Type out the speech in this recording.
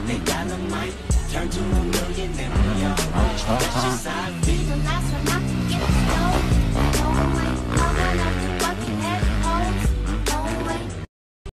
They dynamite, turn to a millionaire. That's just how I